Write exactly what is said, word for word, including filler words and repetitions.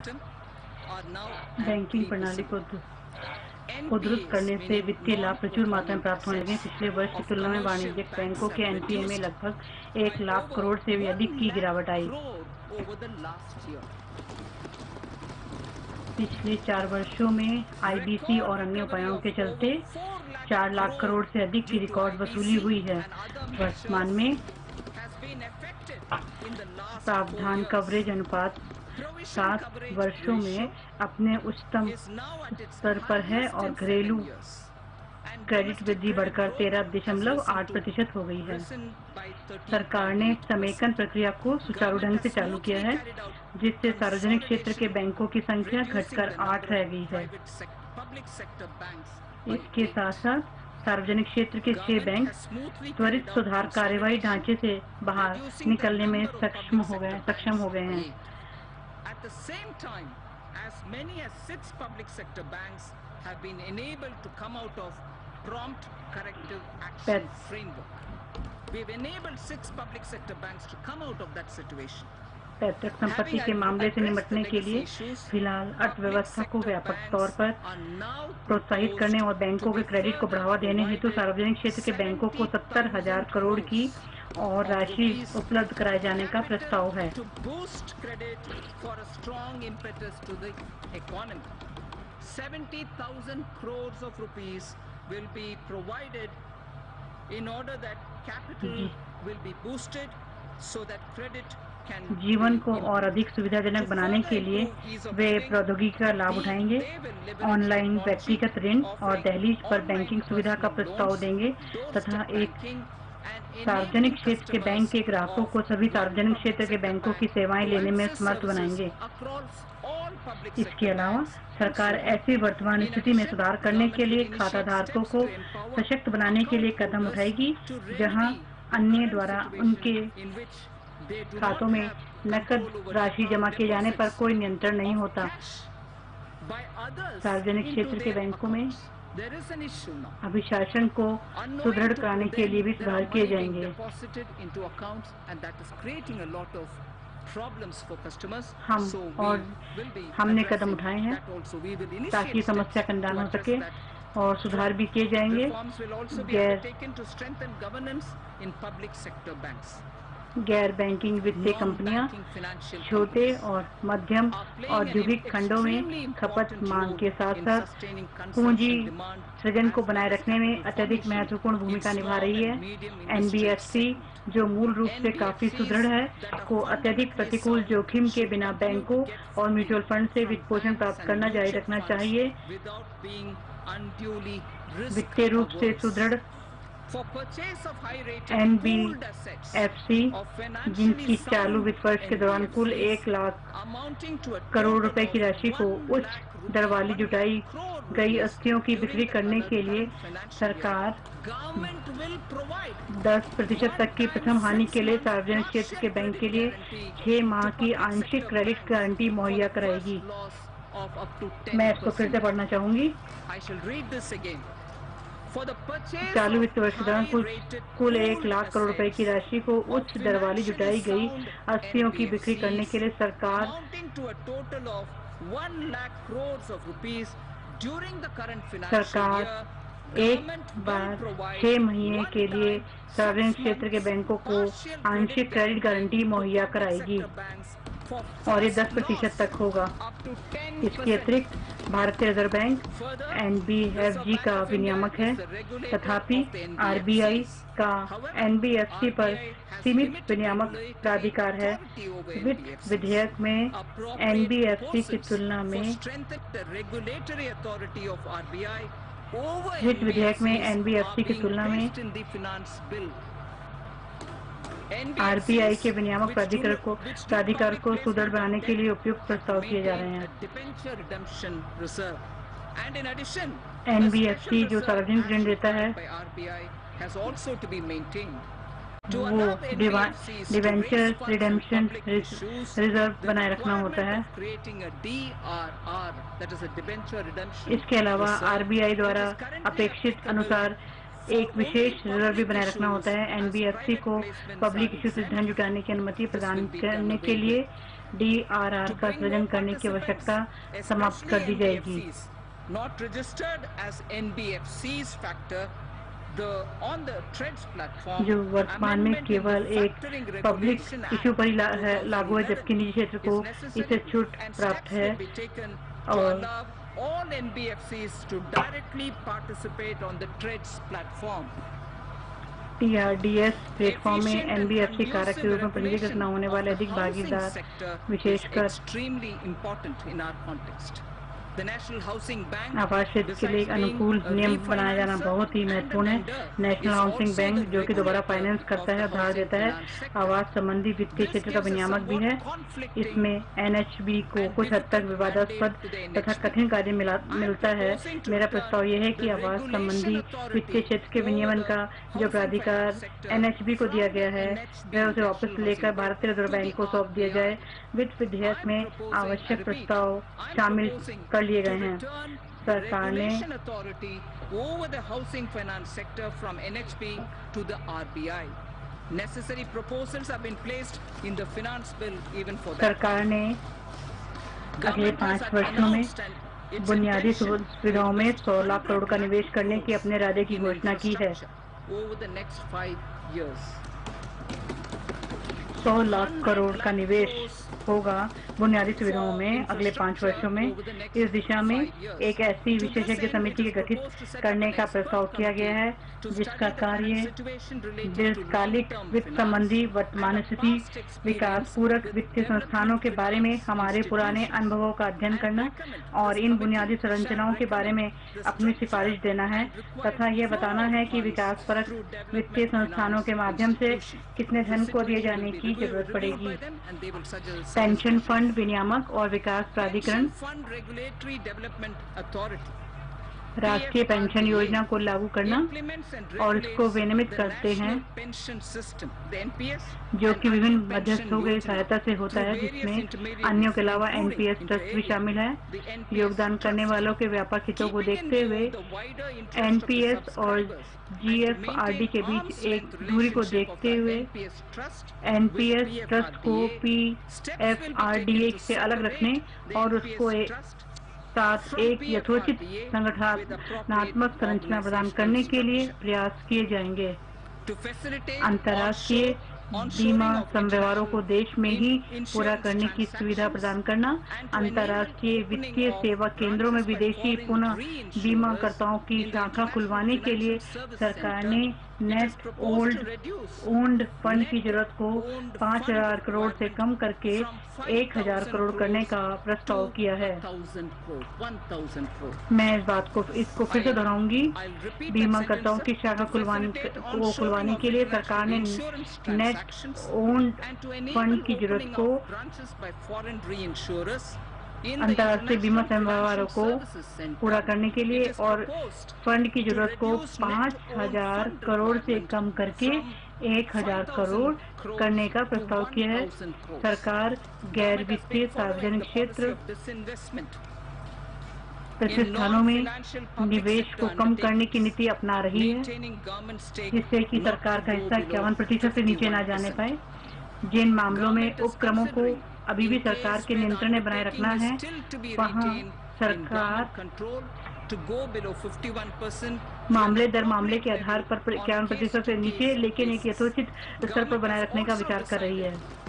Banking प्रणाली को को दुरुस्त करने से वित्तीय लाभ प्रचुर मात्रा में प्राप्त होने लगे। पिछले वर्ष की तुलना में वाणिज्यिक बैंकों के एनपीए में लगभग एक लाख करोड़ से भी अधिक की गिरावट आई। पिछले चार वर्षों में आईबीसी और अन्य उपायों के चलते चार लाख करोड़ से अधिक की रिकॉर्ड वसूली हुई है। वर्तमान में प्रावधान कवरेज अनुपात सात वर्षों में अपने उच्चतम स्तर पर है और घरेलू क्रेडिट वृद्धि बढ़कर तेरह दशमलव आठ प्रतिशत हो गई है। सरकार ने समेकन प्रक्रिया को सुचारू ढंग से चालू किया है, जिससे सार्वजनिक क्षेत्र के बैंकों की संख्या घटकर आठ रह गई है। इसके साथ साथ सार्वजनिक क्षेत्र के छह बैंक त्वरित सुधार कार्यवाही ढांचे से बाहर निकलने में सक्षम हो गए सक्षम हो गए हैं। At the same time, as many as six public sector banks have been enabled to come out of prompt corrective action framework. We've enabled six public sector banks to come out of that situation. पैतृक संपत्ति के मामले से निपटने के लिए फिलहाल अर्थव्यवस्था को व्यापक तौर पर प्रोत्साहित करने और बैंकों के क्रेडिट को बढ़ावा देने हेतु सार्वजनिक क्षेत्र के बैंकों को सत्तर हजार करोड़ की और राशि उपलब्ध कराए जाने का प्रस्ताव है। seventy thousand crores of rupees will be provided in order that capital will be boosted so that credit can जीवन को और अधिक सुविधाजनक बनाने के लिए वे प्रौद्योगिकी का लाभ उठाएंगे, ऑनलाइन व्यक्तिगत ऋण और दहलीज पर बैंकिंग सुविधा का प्रस्ताव देंगे तथा एक सार्वजनिक क्षेत्र के बैंक के ग्राहकों को सभी सार्वजनिक क्षेत्र के बैंकों की सेवाएं लेने में समर्थ बनाएंगे। इसके अलावा सरकार ऐसी वर्तमान स्थिति में सुधार करने के लिए खाताधारकों को सशक्त बनाने के लिए कदम उठाएगी जहां अन्य द्वारा उनके खातों में नकद राशि जमा किए जाने पर कोई नियंत्रण नहीं होता। सार्वजनिक क्षेत्र के बैंकों में अभिशासन को सुदृढ़ कराने के लिए भी सुधार किए जाएंगे। हम और हमने कदम उठाए हैं ताकि समस्या का निदान हो सके और सुधार भी किए जाएंगे। गैर गैर बैंकिंग वित्तीय कंपनियां छोटे और मध्यम औद्योगिक खंडों में खपत मांग के साथ साथ पूंजी सृजन को बनाए रखने में अत्यधिक महत्वपूर्ण भूमिका निभा रही है। एनबीएफसी जो मूल रूप से काफी सुदृढ़ है, को अत्यधिक प्रतिकूल जोखिम के बिना बैंकों और म्यूचुअल फंड से वित्त पोषण प्राप्त करना जारी रखना चाहिए। वित्तीय रूप से सुदृढ़ एन बी एफ सी जिनकी चालू वित्त वर्ष के दौरान कुल एक लाख करोड़ रुपए की राशि को उच्च दर वाली जुटाई गई अस्थियों की बिक्री करने के लिए सरकार दस प्रतिशत तक की प्रथम हानि के लिए सार्वजनिक क्षेत्र के बैंक के लिए छह माह की आंशिक क्रेडिट गारंटी मुहैया कराएगी। मैं इसको फिर से पढ़ना चाहूंगी। चालू वित्त वर्ष के दौरान कुल कुल एक लाख करोड़ रुपए की राशि को उच्च दर वाली जुटाई गई अस्थियों की बिक्री करने के लिए सरकार सरकार एक बार छह महीने के लिए सार्वजनिक क्षेत्र के बैंकों को आंशिक क्रेडिट गारंटी मुहैया कराएगी और ये दस प्रतिशत तक होगा। इसके अतिरिक्त भारतीय Reserve Bank N B F C का विनियामक है, तथापि आर बी आई का एन बी एफ सी पर सीमित विनियामक प्राधिकार है। वित्त विधेयक में एन बी एफ सी की तुलना में वित्त विधेयक में एन बी एफ सी की तुलना में आर बी आई के विनियामक प्राधिकार को प्राधिकार को सुदृढ़ बनाने के लिए उपयुक्त प्रस्ताव किए जा रहे हैं। एन बी एफ सी जो सार्वजनिक ऋण देता है वो डिवेंचर रिडेम्पशन रिजर्व बनाए रखना होता है। इसके अलावा आर बी आई द्वारा अपेक्षित अनुसार एक विशेष रिजर्व भी बनाए रखना होता है। एन बी एफ सी को पब्लिक इश्यू से धन जुटाने की अनुमति प्रदान करने के लिए डी आर आर का सृजन करने की आवश्यकता समाप्त कर दी जाएगी। Not registered as N B F Cs factor, the on the TREDS platform, जो वर्तमान में केवल एक पब्लिक इशू पर ही ला, है, लागू है, जबकि निजी क्षेत्र को इससे छूट प्राप्त है। और all N B F Cs to directly participate on the TREDS platform. T R D S platform में एन बी एफ सी कारक के रूप में पंजीकृत न होने वाले अधिक भागीदार, विशेषकर आवास क्षेत्र के लिए अनुकूल नियम बनाया जाना बहुत ही महत्वपूर्ण है। नेशनल हाउसिंग बैंक, जो कि दोबारा फाइनेंस करता है, उधार देता है, आवास संबंधी वित्तीय क्षेत्र का विनियामक भी है। इसमें एन एच बी को कुछ हद तक विवादास्पद तथा कठिन कार्य मिला, मिलता है। मेरा प्रस्ताव यह है कि आवास संबंधी वित्तीय क्षेत्र के विनियमन का जो प्राधिकार एन एच बी को दिया गया है, वह उसे वापस लेकर भारतीय रिजर्व बैंक को सौंप दिया जाए। वित्त विधेयक में आवश्यक प्रस्ताव शामिल कर लिए गए हैं। सरकार ने over the housing finance sector from N H B to the R B I. Necessary proposals have been placed in the finance bill even for that. सरकार ने अगले पाँच वर्षों में बुनियादी सुविधाओं में सौ लाख करोड़ का निवेश करने की अपने इरादे की घोषणा की है। Over the next five years. सौ लाख करोड़ का निवेश होगा बुनियादी सुविधाओं में अगले पाँच वर्षों में। इस दिशा में एक ऐसी विशेषज्ञ समिति के गठित करने का प्रस्ताव किया गया है, जिसका कार्य दीर्घकालिक वित्त संबंधी वर्तमान स्थिति, विकास पूरक वित्तीय संस्थानों के बारे में हमारे पुराने अनुभवों का अध्ययन करना और इन बुनियादी संरचनाओं के बारे में अपनी सिफारिश देना है, तथा यह बताना है कि विकास परक वित्तीय संस्थानों के माध्यम से कितने धन को दिए जाने की जरूरत पड़ेगी। पेंशन फंड विनियामक और विकास प्राधिकरण राष्ट्रीय पेंशन योजना को लागू करना और इसको विनियमित करते हैं, जो कि विभिन्न मध्यस्थों की सहायता से होता है, जिसमें अन्यों के अलावा एन पी एस ट्रस्ट भी शामिल है। योगदान करने वालों के व्यापक हितों को देखते हुए एन पी एस और जी एफ आर डी के बीच एक दूरी को देखते हुए एन पी एस ट्रस्ट को P F R D A से अलग रखने और उसको एक साथ एक यथोचित संगठनात्मक संरचना प्रदान करने के लिए प्रयास किए जाएंगे। अंतर्राष्ट्रीय बीमा समव्यवहारों को देश में ही पूरा करने की सुविधा प्रदान करना, अंतर्राष्ट्रीय वित्तीय सेवा केंद्रों में विदेशी पुनः बीमाकर्ताओं की शाखा खुलवाने के लिए सरकार ने नेट ओल्ड ओन्ड फंड की जरूरत को पाँच हजार करोड़ से कम करके एक हजार करोड़ करने का प्रस्ताव किया है। मैं इस बात को इसको फिर से दोहराऊंगी। बीमाकर्ताओं की शाखा खुलवाने को खुलवाने के लिए सरकार ने नेट ओन्ड फंड की जरूरत को अंतर्राष्ट्रीय बीमा समव्यवहारों को पूरा करने के लिए और फंड की जरूरत को पाँच हजार करोड़ से कम करके एक हजार करोड़ करने का प्रस्ताव किया है। सरकार गैर वित्तीय सार्वजनिक क्षेत्र प्रतिष्ठानों में निवेश को कम करने की नीति अपना रही है, जिससे कि सरकार का हिस्सा इक्यावन प्रतिशत से नीचे न जाने पाए। जिन मामलों में उपक्रमों को अभी भी सरकार के नियंत्रण में बनाए रखना है, वहाँ सरकार मामले दर मामले के आधार पर इक्यावन प्रतिशत से नीचे लेकिन एक यथोचित स्तर पर बनाए रखने का विचार कर रही है।